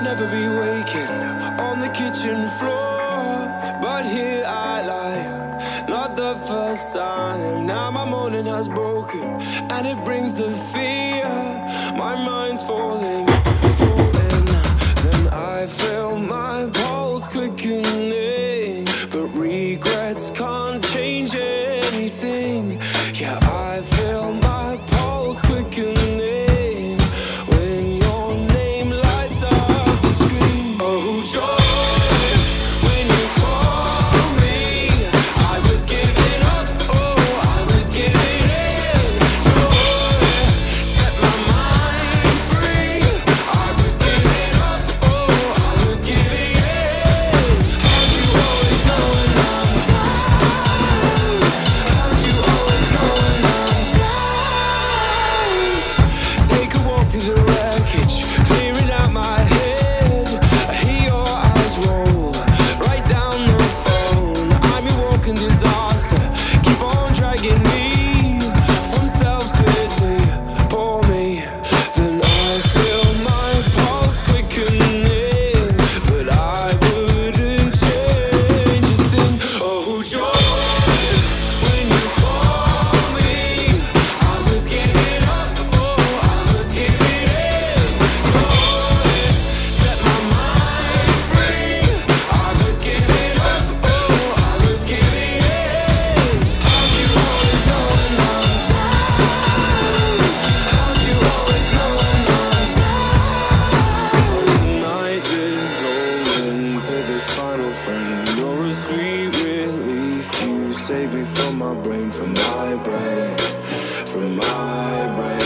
never be waking on the kitchen floor, but here I lie, not the first time. Now my morning has broken, and it brings the fear. My mind's falling, falling. Then I feel my pulse quickening, but regrets can't change anything. Yeah, I feel my pulse quickening when your name lights up the screen. Oh, joy, when you call me, I was giving up, oh, I was giving in. Joy, set my mind free. I was giving up, oh, I was giving in. How'd you always know when I'm down? How'd you always know when I'm down? Take a walk through the wreckage, clearing out my head. I hear your eyes roll right down the phone. I'm your walking disaster, keep on dragging me from self-pity. Pour me, then I feel my pulse quickening, but I wouldn't change a thing. Oh, joy, when you call me, I was giving up, oh, I was giving in. Joy, set my mind free. I was giving up, oh, I was giving in. How'd you always know when I'm down? How'd you always know when I'm down? The night dissolving to this final frame. You're a sweet relief. You save me from my brain, from my brain, from my brain.